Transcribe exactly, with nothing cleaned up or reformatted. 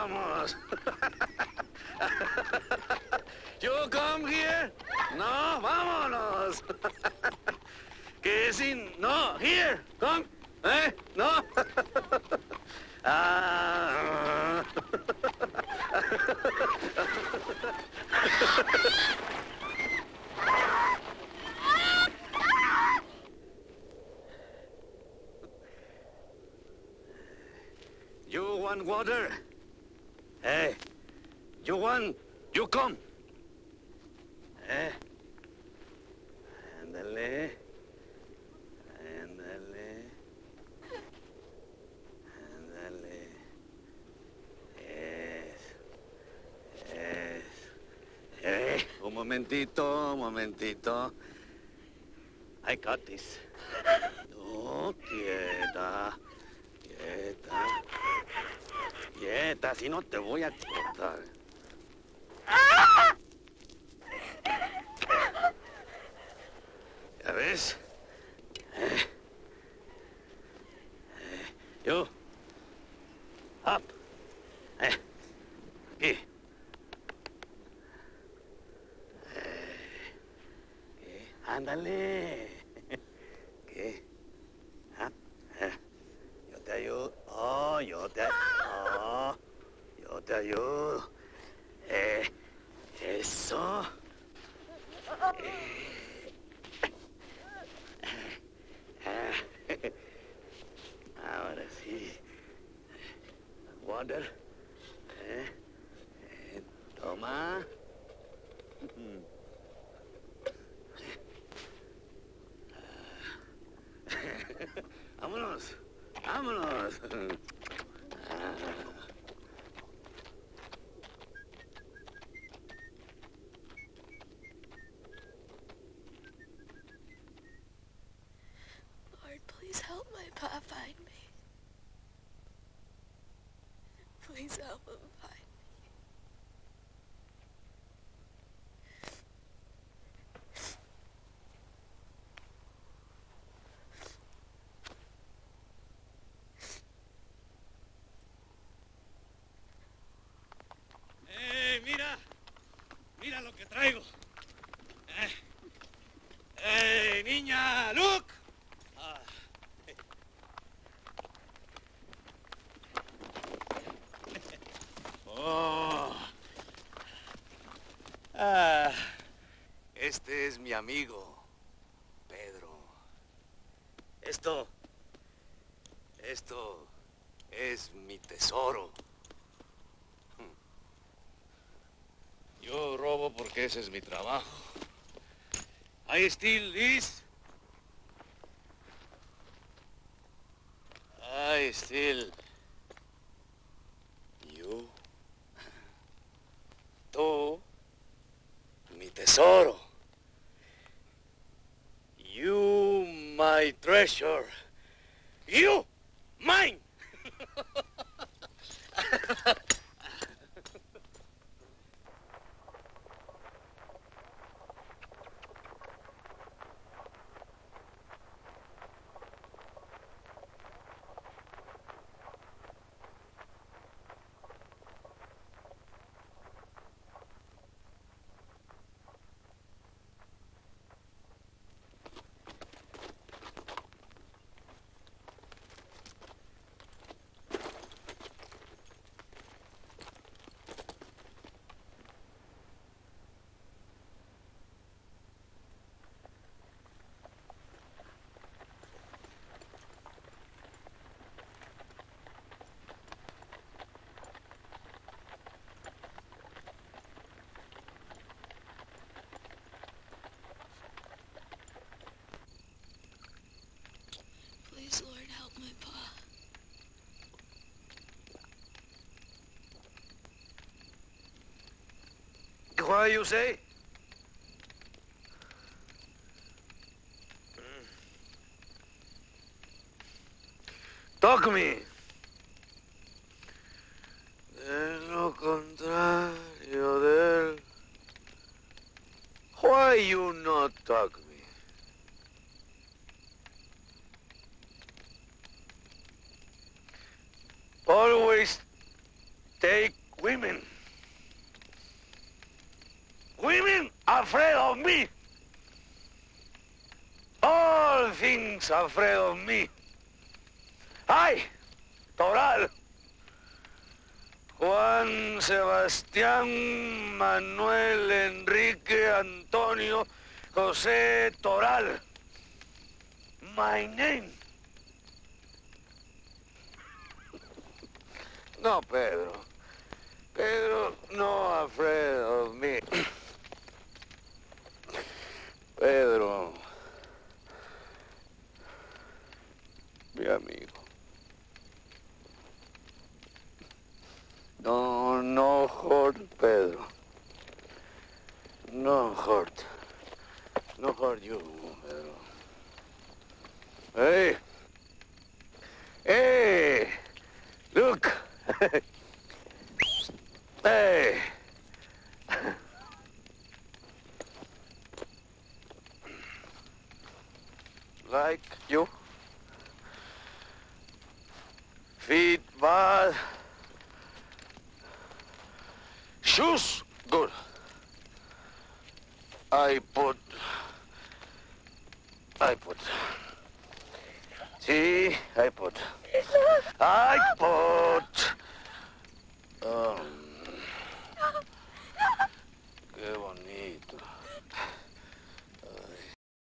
vamos. You come here. No, vámonos. Que sin, no, here, come, eh, no. Ah. You want water? Hey, you want, you come. Eh. Ándale. Ándale. Ándale. Es. Es. Eh, un momentito, un momentito. I got this. No, quieta. Quieta. Quieta, si no te voy a cortar. ¿Ya ves? Eh. Eh. You. Up. Eh. Aquí. Eh. ¿Qué? Ándale. ¿Qué? ¿Ah? Eh. Yo te ayudo. Oh, yo te ayudo. Oh, yo te ayudo. Eh. Eso. Eh. Ahora sí. Water. Eh. Eh. Toma. Vámonos. Vámonos. Please help my pa find me. Please help him find me. ¡Eh, mira! ¡Mira lo que traigo! ¡Eh! ¡Eh, niña! ¡Look! Ah. Oh. Ah. Este es mi amigo, Pedro. Esto, esto es mi tesoro. Yo robo porque ese es mi trabajo. I steal this. I steal you. Tú, mi tesoro. You, my treasure. You, mine. Please, Lord, help my pa. What you say? Talk me. De lo contrario de él. Why you not talk me? Always take women. Women afraid of me. All things afraid of me. ¡Ay! Toral. Juan Sebastián Manuel Enrique Antonio José Toral. My name. No, Pedro. Pedro, no afraid of me. Pedro. Mi amigo. No, no hurt, Pedro. No hurt. No hurt you, Pedro. Hey. Hey. Look. Hey. Like you. Feet bad. Shoes good. I put. I put. See, I put. I put. Um, qué bonito.